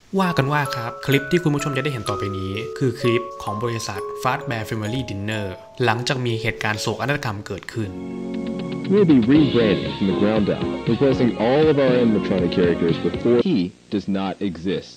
ว่ากันว่าครับคลิปที่คุณผู้ชมจะได้เห็นต่อไปนี้คือคลิปของบริษัท Fazbear Family Dinner หลังจากมีเหตุการณ์โศกนาฏกรรมเกิดขึ้น We'll be rebranding from the ground up, replacing all of our animatronic characters with four. He does not exist.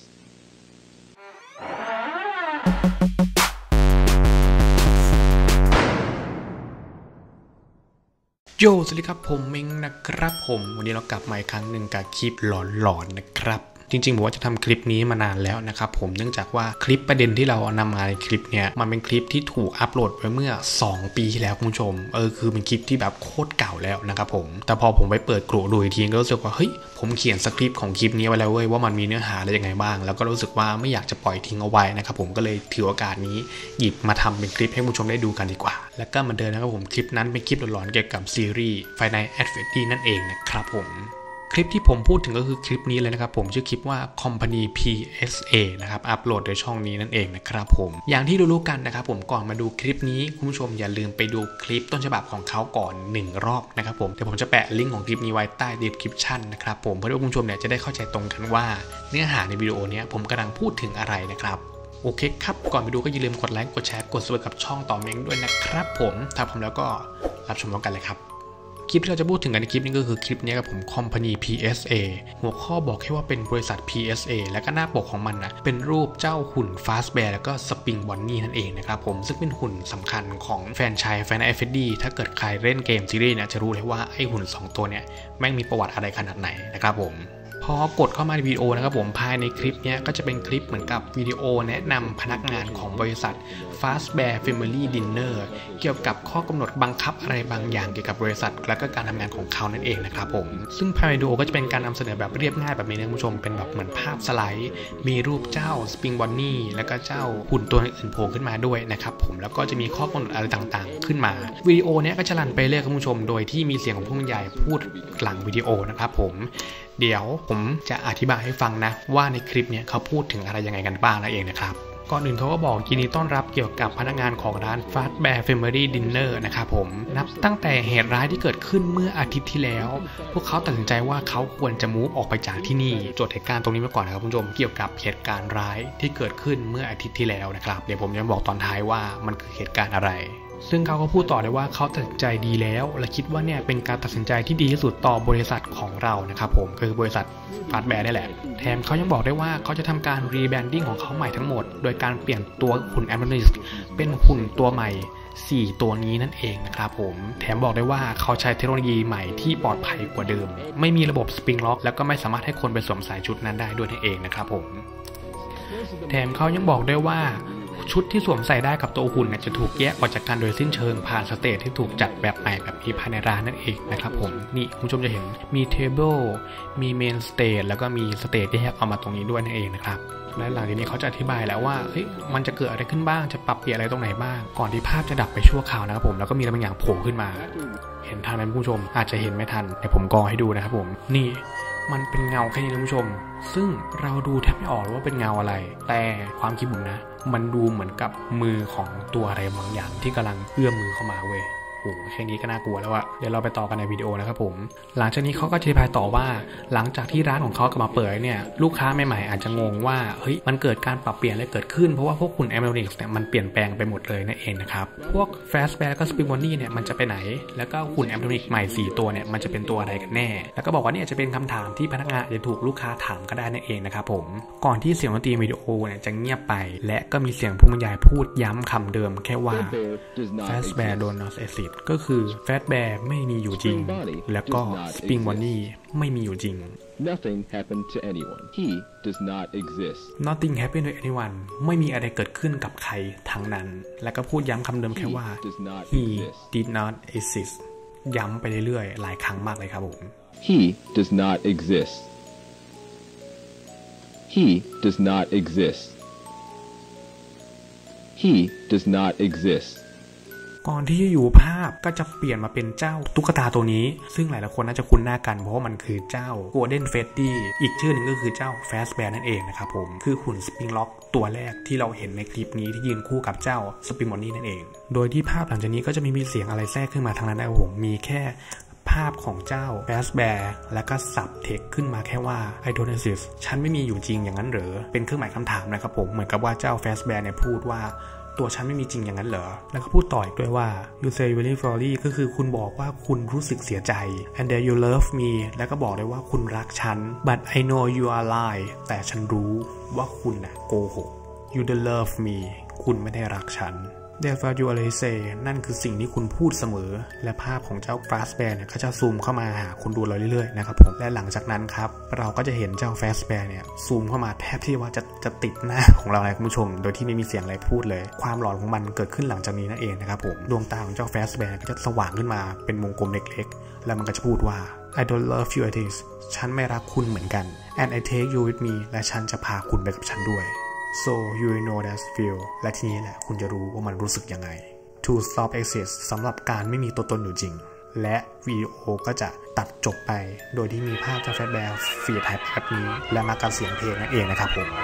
โยสวัสดีครับผมเม้งนะครับผมวันนี้เรากลับมาอีกครั้งหนึ่งกับคลิปหลอนๆนะครับจริงๆผมว่าจะทำคลิปนี้มานานแล้วนะครับผมเนื่องจากว่าคลิปประเด็นที่เรานำมาในคลิปเนี้ยมันเป็นคลิปที่ถูกอัปโหลดไว้เมื่อ2 ปีที่แล้วคุณผู้ชมคือเป็นคลิปที่แบบโคตรเก่าแล้วนะครับผมแต่พอผมไปเปิดกลุ่มดูอีกทีก็รู้สึกว่าเฮ้ยผมเขียนสคริปต์ของคลิปนี้ไว้แล้วเว้ยว่ามันมีเนื้อหาอะไรยังไงบ้างแล้วก็รู้สึกว่าไม่อยากจะปล่อยทิ้งเอาไว้นะครับผมก็เลยถือโอกาสนี้หยิบมาทำเป็นคลิปให้ผู้ชมได้ดูกันดีกว่าแล้วก็เหมือนเดิมนะครับผมคลิปนั้นเป็นคลิปหลอนๆเกี่ยวกับซีรีส์ Five Nights at Freddy's นั่นเองนะครับผมคลิปที่ผมพูดถึงก็คือคลิปนี้เลยนะครับผมชื่อคลิปว่า Company PSA นะครับอัปโหลดโดยช่องนี้นั่นเองนะครับผมอย่างที่รู้ๆกันนะครับผมก่อนมาดูคลิปนี้คุณผู้ชมอย่าลืมไปดูคลิปต้นฉบับของเขาก่อน1 รอบนะครับผมเดี๋ยวผมจะแปะลิงก์ของคลิปนี้ไว้ใต้ description นะครับผมเพื่อที่คุณผู้ชมเนี่ยจะได้เข้าใจตรงกันว่าเนื้อหาในวิดีโอนี้ผมกำลังพูดถึงอะไรนะครับโอเคครับก่อนไปดูก็อย่าลืมกดไลค์กดแชร์กด subscribe กับช่องต่อเม้งด้วยนะครับผมถ้าพร้อมแล้วก็รับชมพร้อมกันเลยครับคลิปที่เราจะพูดถึงกันในคลิปนี้ก็คือคลิปนี้กับผม Company PSA หัวข้อบอกแค่ว่าเป็นบริษัท PSA และก็หน้าปกของมันนะเป็นรูปเจ้าหุ่น Fazbear แล้วก็ Spring Bonnie นั่นเองนะครับผมซึ่งเป็นหุ่นสำคัญของแฟรนไชส์ Five Nights at Freddy's ถ้าเกิดใครเล่นเกมซีรีส์เนี่ยจะรู้เลยว่าไอ้หุ่น2 ตัวเนี่ยแม่งมีประวัติอะไรขนาดไหนนะครับผมพอกดเข้ามาในวิดีโอนะครับผมภายในคลิปนี้ก็จะเป็นคลิปเหมือนกับวิดีโอแนะนำพนักงานของบริษัท Fazbear Family Dinner เกี่ยวกับข้อกำหนดบังคับอะไรบางอย่างเกี่ยวกับบริษัทและก็การทำงานของเขานั่นเองนะครับผมซึ่งภายในวิดีโอก็จะเป็นการนำเสนอแบบเรียบง่ายแบบนี้นะคุณผู้ชมเป็นแบบเหมือนภาพสไลด์มีรูปเจ้า Spring Bonnie แล้วก็เจ้าหุ่นตัวอื่นโผล่ขึ้นมาด้วยนะครับผมแล้วก็จะมีข้อกำหนดอะไรต่างๆขึ้นมาวิดีโอนี้ก็จะรันไปเรื่อยคุณผู้ชมโดยที่มีเสียงของผู้บรรยายพูดหลังวิดีโอนะครับผมเดี๋ยวผมจะอธิบายให้ฟังนะว่าในคลิปนี้เขาพูดถึงอะไรยังไงกันบ้างนั่นเองนะครับก่อนอื่นเขาก็บอกยินดีต้อนรับเกี่ยวกับพนักงานของร้าน Fazbear Family Dinner นะครับผมนับตั้งแต่เหตุร้ายที่เกิดขึ้นเมื่ออาทิตย์ที่แล้วพวกเขาตัดสินใจว่าเขาควรจะมูฟออกไปจากที่นี่จดเหตุการณ์ตรงนี้มาก่อนนะครับคุณผู้ชมเกี่ยวกับเหตุการณ์ร้ายที่เกิดขึ้นเมื่ออาทิตย์ที่แล้วนะครับเดี๋ยวผมจะบอกตอนท้ายว่ามันคือเหตุการณ์อะไรซึ่งเขาก็พูดต่อเลยว่าเขาตัดสินใจดีแล้วและคิดว่าเนี่ยเป็นการตัดสินใจที่ดีที่สุดต่อบริษัทของเรานะครับผมคือบริษัท Fazbear นี่แหละแถมเขายังบอกได้ว่าเขาจะทำการรีแบรนดิ้งของเขาใหม่ทั้งหมดโดยการเปลี่ยนตัวหุ่นแอมเบริสเป็นหุ่นตัวใหม่4 ตัวนี้นั่นเองนะครับผมแถมบอกได้ว่าเขาใช้เทคโนโลยีใหม่ที่ปลอดภัยกว่าเดิมไม่มีระบบสปริงล็อกแล้วก็ไม่สามารถให้คนไปสวมใส่ชุดนั้นได้ด้วยนั่นเองนะครับผมแถมเขายังบอกได้ว่าชุดที่สวมใส่ได้กับตัวหุ่นจะถูกแยกออกจากกันโดยสิ้นเชิงผ่านสเตจที่ถูกจัดแบบใหม่แบบนี้ภายในร้านนั่นเองนะครับผมนี่คุณผู้ชมจะเห็นมีเทเบิลมีเมนสเตจแล้วก็มีสเตจที่แยกออกมาตรงนี้ด้วยนั่นเองนะครับและหลังจากนี้เขาจะอธิบายแล้วว่าเฮ้ยมันจะเกิดอะไรขึ้นบ้างจะปรับเปลี่ยนอะไรตรงไหนบ้างก่อนที่ภาพจะดับไปชั่วคราวนะครับผมแล้วก็มีอะไรบางอย่างโผล่ขึ้นมาเห็นทันไหมคุณผู้ชมอาจจะเห็นไม่ทันเดี๋ยวผมกอให้ดูนะครับผมนี่มันเป็นเงาแค่นี้นะคุณผู้ชมซึ่งเราดูแทบไม่ออกว่าเป็นเงาอะไรแต่ความคิดผมนะมันดูเหมือนกับมือของตัวอะไรบางอย่างที่กำลังเอื้อมมือเข้ามาเว้ยโอ้แค่นี้ก็น่ากลัวแล้วอะเดี๋ยวเราไปต่อกันในวิดีโอนะครับผมหลังจากนี้เขาก็อธิบายต่อว่าหลังจากที่ร้านของเขากลับมาเปิดเนี่ยลูกค้าใหม่ๆอาจจะงงว่าเฮ้ยมันเกิดการปรับเปลี่ยนอะไรเกิดขึ้นเพราะว่าพวกหุ่นแอมเบริกเนี่ยมันเปลี่ยนแปลงไปหมดเลยนั่นเองนะครับพวก Fazbear แล้วก็ Spring Bonnie เนี่ยมันจะไปไหนแล้วก็หุ่นแอมเบริกใหม่4 ตัวเนี่ยมันจะเป็นตัวอะไรกันแน่แล้วก็บอกว่าเนี่ยจะเป็นคำถามที่พนักงานจะถูกลูกค้าถามก็ได้นั่นเองนะครับผมก่อนที่เสียงดนตรีวิดีโอเนี่ยจะเงียบไปและก็มีเสียงผู้บรรยายพูดย้ำคำเดิมแค่ว่า Fazbear does not exist ก็คือFazbear ไม่มีอยู่จริงแล้วก็ Spring Bonnie ไม่มีอยู่จริง Nothing happened to anyone. He does not exist. Nothing happened to anyone ไม่มีอะไรเกิดขึ้นกับใครทั้งนั้นแล้วก็พูดย้ำคำเดิมแค่ว่า He did not exist ย้ำไปเรื่อยๆหลายครั้งมากเลยครับผม He does not exist. He does not exist. He does not exist. ก่อนที่จะอยู่ภาพก็จะเปลี่ยนมาเป็นเจ้าตุ๊กตาตัวนี้ซึ่งหลายๆคนน่าจะคุ้นหน้ากันเพราะว่ามันคือเจ้า Golden Freddy อีกชื่อหนึ่งก็คือเจ้า Fazbear นั่นเองนะครับผมคือหุ่น Spring Lock ตัวแรกที่เราเห็นในคลิปนี้ที่ยืนคู่กับเจ้า Spring Bonnie นั่นเองโดยที่ภาพหลังจากนี้ก็จะไม่มีเสียงอะไรแทรกขึ้นมาทางนั้นนะครับผมมีแค่ภภาพของเจ้าแฟสแบร์แล้วก็สับเทคขึ้นมาแค่ว่า I don't exist ฉันไม่มีอยู่จริงอย่างนั้นเหรอเป็นเครื่องหมายคำถามนะครับผมเหมือนกับว่าเจ้าแฟสแบร์เนี่ยพูดว่าตัวฉันไม่มีจริงอย่างนั้นเหรอแล้วก็พูดต่ออีกด้วยว่า you say very sorry ก็คือคุณบอกว่าคุณรู้สึกเสียใจ and that you love me แล้วก็บอกได้ว่าคุณรักฉัน but I know you are lie แต่ฉันรู้ว่าคุณน่ะโกหก you don't love me คุณไม่ได้รักฉันTherefore you always say นั่นคือสิ่งที่คุณพูดเสมอและภาพของเจ้า Fast Bear เนี่ยก็จะซูมเข้ามาหาคุณดูเราเรื่อยๆนะครับผมและหลังจากนั้นครับเราก็จะเห็นเจ้า Fast Bear เนี่ยซูมเข้ามาแทบที่ว่าจะติดหน้าของเราเลยคุณผู้ชมโดยที่ไม่มีเสียงอะไรพูดเลยความหลอนของมันเกิดขึ้นหลังจากนี้นั่นเองนะครับผมดวงตาของเจ้า Fast Bear ก็จะสว่างขึ้นมาเป็นวงกลมเล็กๆแล้วมันก็จะพูดว่า I don't love you as is ฉันไม่รักคุณเหมือนกัน and I take you with me และฉันจะพาคุณไปกับฉันด้วยSo you know that feel และทีนี้แหละคุณจะรู้ว่ามันรู้สึกยังไง To stop exist สำหรับการไม่มีตัวตนอยู่จริงและวิดีโอก็จะตัดจบไปโดยที่มีภาพเจ้าแฟตแบร์ฟีดหายไปแบบนี้และมากับเสียงเพลงนั่นเองนะครับผม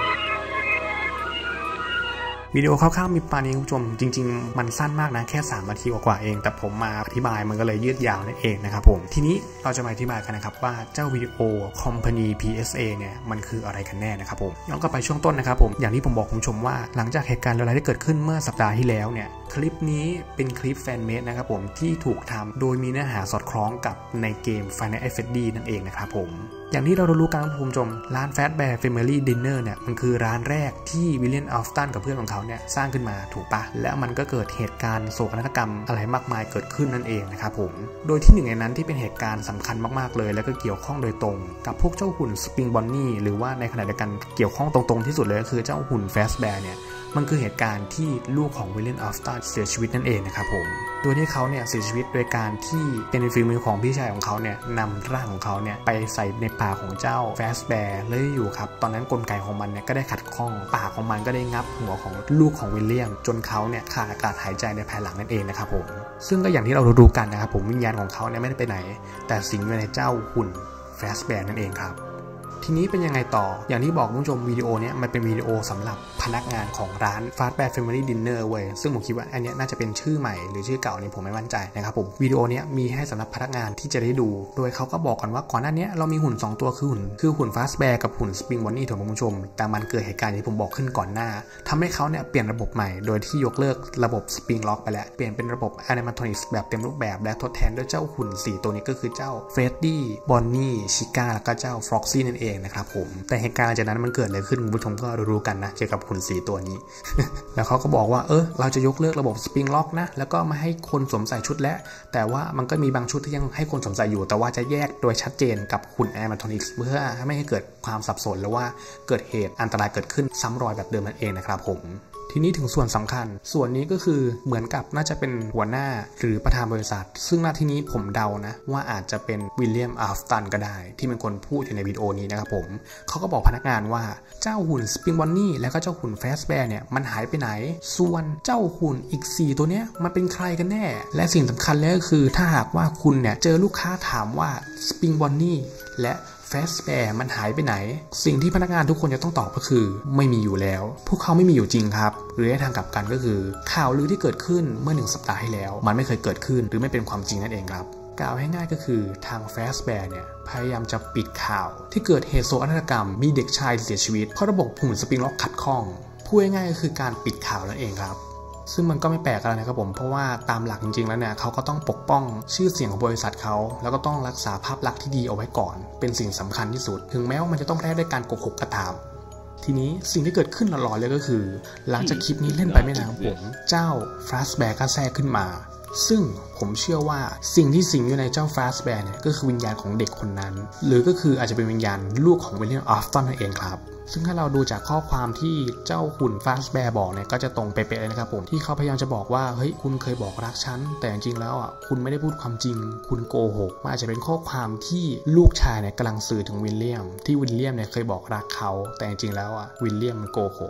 วิดีโอคร่าวๆมีประมาณนี้คุณผู้ชมจริงๆมันสั้นมากนะแค่3 นาทีกว่าเองแต่ผมมาอธิบายมันก็เลยยืดยาวนั่นเองนะครับผมทีนี้เราจะมาอธิบายกันนะครับว่าเจ้าวิดีโอ Company PSA เนี่ยมันคืออะไรกันแน่นะครับผมย้อนกลับไปช่วงต้นนะครับผมอย่างที่ผมบอกคุณผู้ชมว่าหลังจากเหตุการณ์อะไรที่เกิดขึ้นเมื่อสัปดาห์ที่แล้วเนี่ยคลิปนี้เป็นคลิปแฟนเมดนะครับผมที่ถูกทำโดยมีเนื้อหาสอดคล้องกับในเกม Final Fantasy นั่นเองนะครับผมอย่างที่เรารู้กันคุณผู้ชมร้าน Fast Bear Family Dinner เนี่ยมันคือร้านแรกที่วิลเลียม อัลสตันกับเพื่อนของเขาเนี่ยสร้างขึ้นมาถูกปะและมันก็เกิดเหตุการณ์โศกนาฏกรรมอะไรมากมายเกิดขึ้นนั่นเองนะครับผมโดยที่หนึ่งในนั้นที่เป็นเหตุการณ์สำคัญมากๆเลยแล้วก็เกี่ยวข้องโดยตรงกับพวกเจ้าหุ่นสปริงบอนนี่หรือว่าในขณะเดียวกันเกี่ยวข้องตรงๆที่สุดเลยก็คือเจ้าหุ่น Fast Bear เนี่ยมันคือเหตุการณ์ที่ลูกของวิลเลียม อัลสตันเสียชีวิตนั่นเองนะครับผมโดยที่เขาเนี่ยเสียชีวิตโดยการที่เป็นฝีมือของพี่ชายของเขาเนี่ยนำร่างของเขาเนี่ยไปใส่ในปากของเจ้า Fast Bear เลยอยู่ครับตอนนั้นกลไกของมันเนี่ยก็ได้ขัดข้องปากของมันก็ได้งับหัวของลูกของวิลเลียมจนเขาเนี่ยขาดอากาศหายใจในภายหลังนั่นเองนะครับผมซึ่งก็อย่างที่เรารู้กันนะครับผมวิญญาณของเขาเนี่ยไม่ได้ไปไหนแต่สิงอยู่ในเจ้าหุ่น Fast Bear นั่นเองครับทีนี้เป็นยังไงต่ออย่างที่บอกคุณผู้ชมวิดีโอนี้มันเป็นวิดีโอสำหรับพนักงานของร้าน Fast Bear Family Dinner เว้ยซึ่งผมคิดว่าอันนี้น่าจะเป็นชื่อใหม่หรือชื่อเก่านี่ผมไม่มั่นใจนะครับผมวิดีโอนี้มีให้สำหรับพนักงานที่จะได้ดูโดยเขาก็บอกกันว่าก่อนหน้านี้เรามีหุ่น2ตัวคือหุ่น Fast Bear กับหุ่น Spring Bonnie ถูกไหมคุณผู้ชมแต่มันเกิดเหตุการณ์ที่ผมบอกขึ้นก่อนหน้าทำให้เขาเนี่ยเปลี่ยนระบบใหม่โดยที่ยกเลิกระบบ Spring Lock ไปแล้วเปลี่ยนเป็นระบบ Animatronics แบบเต็มรูปแบบและทดแทนด้วยเจ้าหุ่น4ตัวนี้ก็คือเจ้า Freddy Bonnie Chica แล้วก็เจ้า Foxy นั่นเองนะครับผมแต่เหตุการณ์จากนั้นมันเกิดอะไรขึ้นคุณผู้ชมก็รู้กันนะเกี่ยวกับหุ่น4ตัวนี้ แล้วเขาก็บอกว่าเราจะยกเลิกระบบ Spring Lock นะแล้วก็ไม่ให้คนสวมใส่ชุดแล้วแต่ว่ามันก็มีบางชุดที่ยังให้คนสวมใส่อยู่แต่ว่าจะแยกโดยชัดเจนกับหุ่น Animatronics เพื่อไม่ให้เกิดความสับสนหรือว่าเกิดเหตุอันตรายเกิดขึ้นซ้ำรอยแบบเดิมนั่นเองนะครับผมทีนี้ถึงส่วนสำคัญส่วนนี้ก็คือเหมือนกับน่าจะเป็นหัวหน้าหรือประธานบริษัทซึ่งณที่นี้ผมเดานะว่าอาจจะเป็นวิลเลียม อัลสตันก็ได้ที่เป็นคนพูดอยู่ในวิดีโอนี้นะครับผมเขาก็บอกพนักงานว่าเจ้าหุ่นสปริงบอนนี่และก็เจ้าหุ่นแฟสแบร์เนี่ยมันหายไปไหนส่วนเจ้าหุ่นอีก4ตัวเนี้ยมันเป็นใครกันแน่และสิ่งสำคัญเลยก็คือถ้าหากว่าคุณเนี่ยเจอลูกค้าถามว่าสปริงบอนนี่และFast Bear มันหายไปไหนสิ่งที่พนักงานทุกคนจะต้องตอบก็คือไม่มีอยู่แล้วพวกเขาไม่มีอยู่จริงครับหรือในทางกลับกันก็คือข่าวลือที่เกิดขึ้นเมื่อ1 สัปดาห์ที่แล้วมันไม่เคยเกิดขึ้นหรือไม่เป็นความจริงนั่นเองครับกล่าวง่ายๆก็คือทาง Fast Bear เนี่ยพยายามจะปิดข่าวที่เกิดเหตุโศกนาฏกรรมมีเด็กชายเสียชีวิตเพราะระบบหุ่นสปริงล็อกขัดข้องพูดง่ายๆก็คือการปิดข่าวนั่นเองครับซึ่งมันก็ไม่แปลกอะไรนะครับผมเพราะว่าตามหลักจริงๆแล้วเนี่ยเขาก็ต้องปกป้องชื่อเสียงของบริษัทเขาแล้วก็ต้องรักษาภาพลักษณ์ที่ดีเอาไว้ก่อนเป็นสิ่งสำคัญที่สุดถึงแม้ว่ามันจะต้องแลกด้วยการโกหกก็ตามทีนี้สิ่งที่เกิดขึ้นหลอนๆเลยก็คือหลังจากคลิปนี้เล่นไปไม่นานครับผมเจ้า Fast Bear ก็แทรกขึ้นมาซึ่งผมเชื่อว่าสิ่งที่สิงอยู่ในเจ้า Fast Bear เนี่ยก็คือวิญญาณของเด็กคนนั้นหรือก็คืออาจจะเป็นวิญญาณลูกของวิลเลียม อัลสตันนั่นเองครับซึ่งถ้าเราดูจากข้อความที่เจ้าหุ่น Fast Bear บอกเนี่ยก็จะตรงเป๊ะๆเลยนะครับผมที่เขาพยายามจะบอกว่าเฮ้ยคุณเคยบอกรักฉันแต่จริงๆแล้วคุณไม่ได้พูดความจริงคุณโกหกมันอาจจะเป็นข้อความที่ลูกชายเนี่ยกำลังสื่อถึงวิลเลียมที่วิลเลียมเนี่ยเคยบอกรักเขาแต่จริงๆแล้ววิลเลียมมันโกหก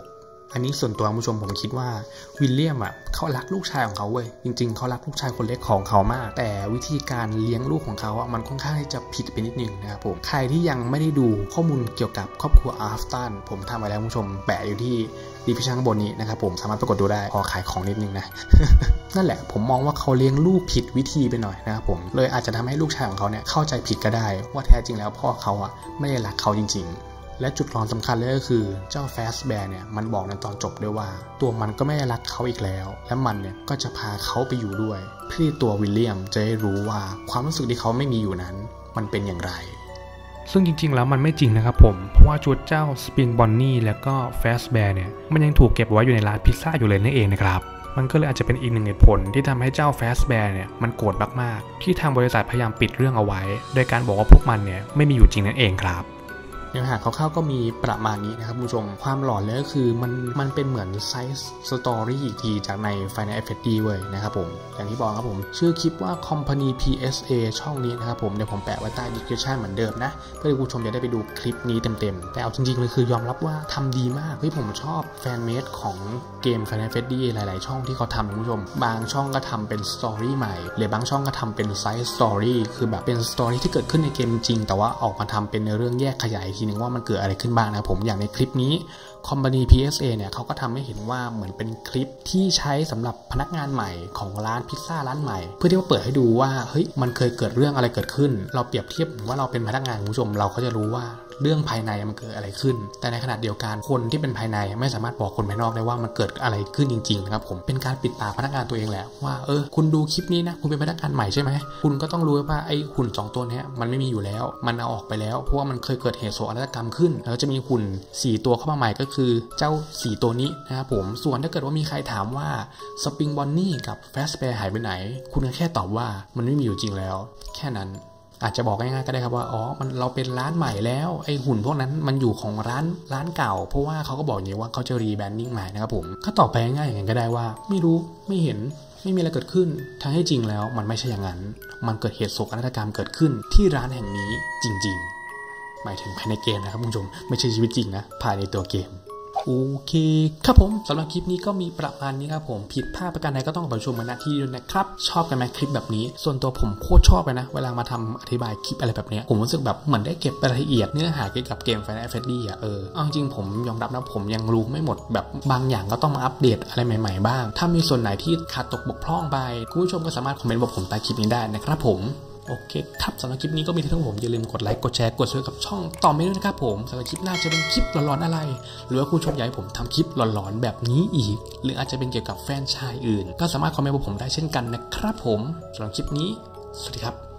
อันนี้ส่วนตัวผู้ชมผมคิดว่าวิลเลียมเขารักลูกชายของเขาเว้ยจริงๆเขารักลูกชายคนเล็กของเขามากแต่วิธีการเลี้ยงลูกของเขามันค่อนข้างที่จะผิดไปนิดนึงนะครับผมใครที่ยังไม่ได้ดูข้อมูลเกี่ยวกับครอบครัวอาร์ฟตันผมทำไว้แล้วผู้ชมแปะอยู่ที่ดีพิชั่นข้างบนนี้นะครับผมสามารถไปกดดูได้พอขายของนิดนึงนะ นั่นแหละผมมองว่าเขาเลี้ยงลูกผิดวิธีไปหน่อยนะครับผมเลยอาจจะทำให้ลูกชายของเขาเนี่ยเข้าใจผิดก็ได้ว่าแท้จริงแล้วพ่อเขาไม่ได้รักเขาจริงๆและจุดร้อนสำคัญเลยก็คือเจ้าแฟสแบร์เนี่ยมันบอกในตอนจบด้วยว่าตัวมันก็ไม่ได้รักเขาอีกแล้วและมันเนี่ยก็จะพาเขาไปอยู่ด้วยเพื่อตัววิลเลียมจะได้รู้ว่าความรู้สึกที่เขาไม่มีอยู่นั้นมันเป็นอย่างไรซึ่งจริงๆแล้วมันไม่จริงนะครับผมเพราะว่าชุดเจ้าสปริงบอนนี่แล้วก็แฟสแบร์เนี่ยมันยังถูกเก็บไว้อยู่ในร้านพิซซ่าอยู่เลยนั่นเองนะครับมันก็เลยอาจจะเป็นอีกหนึ่งเหตุผลที่ทำให้เจ้าแฟสแบร์เนี่ยมันโกรธมากๆที่ทางบริษัทพยายามปิดเรื่องเอาไว้โดยการบอกว่าพวกมันเนี่ยไม่มีอยู่จริงนั่นเองครับเนื้อหาคร่าวๆก็มีประมาณนี้นะครับผู้ชมความหลอนเลยก็คือมันเป็นเหมือนไซส์สตอรี่อีกทีจากใน Final Fantasy เว้ยนะครับผมอย่างที่บอกครับผมชื่อคลิปว่า Company PSA ช่องนี้นะครับผมเดี๋ยวผมแปะไว้ใต้ description เหมือนเดิมนะเพื่อให้ผู้ชมจะได้ไปดูคลิปนี้เต็มๆแต่เอาจริงๆเลยคือยอมรับว่าทำดีมากผมชอบแฟนเมดของเกม Final Fantasy หลายๆช่องที่เขาทำนะผู้ชมบางช่องก็ทำเป็นสตอรี่ใหม่หรือบางช่องก็ทำเป็นไซส์สตอรี่คือแบบเป็นสตอรี่ที่เกิดขึ้นในเกมจริงแต่ว่าออกมาทำเป็นเรื่องแยกขยายทีนึงว่ามันเกิดอะไรขึ้นบ้างนะผมอย่างในคลิปนี้ Company PSA เนี่ยเขาก็ทำให้เห็นว่าเหมือนเป็นคลิปที่ใช้สำหรับพนักงานใหม่ของร้านพิซซ่าร้านใหม่เพื่อที่ว่าเปิดให้ดูว่าเฮ้ยมันเคยเกิดเรื่องอะไรเกิดขึ้นเราเปรียบเทียบว่าเราเป็นพนักงานคุณผู้ชมเราก็จะรู้ว่าเรื่องภายในมันเกิดอะไรขึ้นแต่ในขณะเดียวกันคนที่เป็นภายในไม่สามารถบอกคนภายนอกได้ว่ามันเกิดอะไรขึ้นจริงๆนะครับผมเป็นการปิดปากพนักงานตัวเองแหละว่าคุณดูคลิปนี้นะคุณเป็นพนักงานใหม่ใช่ไหมคุณก็ต้องรู้ว่าไอ้หุ่น2ตัวนี้มันไม่มีอยู่แล้วมันเอาออกไปแล้วเพราะว่ามันเคยเกิดเหตุโศกนาฏกรรมขึ้นแล้วจะมีหุ่น4ตัวเข้ามาใหม่ก็คือเจ้า4ตัวนี้นะครับผมส่วนถ้าเกิดว่ามีใครถามว่าสปริงบอนนี่กับแฟสแบร์หายไปไหนคุณแค่ตอบว่ามันไม่มีอยู่จริงแล้วแค่นั้นอาจจะบอกง่ายๆก็ได้ครับว่าเราเป็นร้านใหม่แล้วไอ้หุ่นพวกนั้นมันอยู่ของร้านเก่าเพราะว่าเขาก็บอกอย่างนี้ว่าเขาจะรีแบรนดิ้งใหม่นะครับผมก็ตอบไปง่ายๆอย่างนั้นก็ได้ว่าไม่รู้ไม่เห็นไม่มีอะไรเกิดขึ้นทั้งที่จริงแล้วมันไม่ใช่อย่างนั้นมันเกิดเหตุโศกนาฏกรรมเกิดขึ้นที่ร้านแห่งนี้จริงๆหมายถึงภายในเกมนะครับคุณผู้ชมไม่ใช่ชีวิตจริงนะภายในตัวเกมโอเคครับผมสำหรับคลิปนี้ก็มีประมาณนี้ครับผมผิดพลาดประการใดก็ต้องขอชมมาณที่ด้วยนะครับชอบกันไหมคลิปแบบนี้ส่วนตัวผมโคตรชอบเลยนะเวลามาทำอธิบายคลิปอะไรแบบนี้ผมรู้สึกแบบเหมือนได้เก็บรายละเอียดเนื้อหาเกี่ยวกับเกม Final Fantasy เอาจริงผมยอมรับนะผมยังรู้ไม่หมดแบบบางอย่างก็ต้องมาอัปเดตอะไรใหม่ๆบ้างถ้ามีส่วนไหนที่ขาดตกบกพร่องไปคุณผู้ชมก็สามารถคอมเมนต์บอกผมใต้คลิปนี้ได้นะครับผมโอเคครับสำหรับคลิปนี้ก็มีเท่านี้ผมอย่าลืมกดไลค์กดแชร์กดซับสไครบ์กับช่องต่อไปด้วยนะครับผมสำหรับคลิปหน้าจะเป็นคลิปหลอนๆอะไรหรือว่าคุณชมอยากให้ผมทำคลิปหลอนๆแบบนี้อีกหรืออาจจะเป็นเกี่ยวกับแฟรนไชส์อื่นก็สามารถคอมเมนต์บอกผมได้เช่นกันนะครับผมสำหรับคลิปนี้สวัสดีครับ